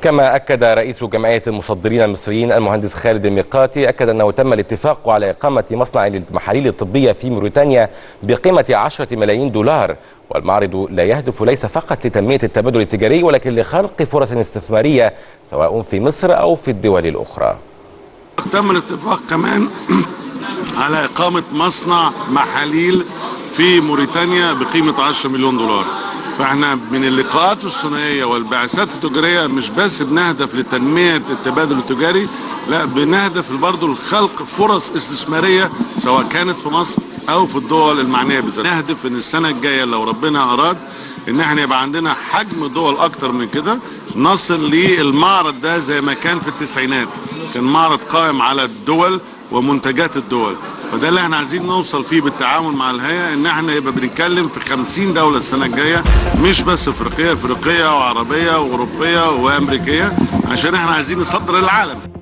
كما أكد رئيس جمعية المصدرين المصريين المهندس خالد الميقاتي أنه تم الاتفاق على إقامة مصنع للمحاليل الطبية في موريتانيا بقيمة 10 ملايين دولار. والمعرض لا يهدف ليس فقط لتنمية التبادل التجاري ولكن لخلق فرص استثمارية سواء في مصر أو في الدول الأخرى. تم الاتفاق كمان على إقامة مصنع محاليل في موريتانيا بقيمة 10 مليون دولار. فاحنا من اللقاءات الثنائيه والبعثات التجاريه مش بس بنهدف لتنميه التبادل التجاري، لا بنهدف برضه لخلق فرص استثماريه سواء كانت في مصر او في الدول المعنيه بذلك. نهدف ان السنه الجايه لو ربنا اراد ان احنا يبقى عندنا حجم دول اكتر من كده، نصل للمعرض ده زي ما كان في التسعينات، كان معرض قائم على الدول ومنتجات الدول. فده اللي احنا عايزين نوصل فيه بالتعاون مع الهيئة، ان احنا يبقى بنتكلم في 50 دولة السنة الجاية، مش بس افريقية وعربية واوروبية وامريكية، عشان احنا عايزين نصدر للعالم.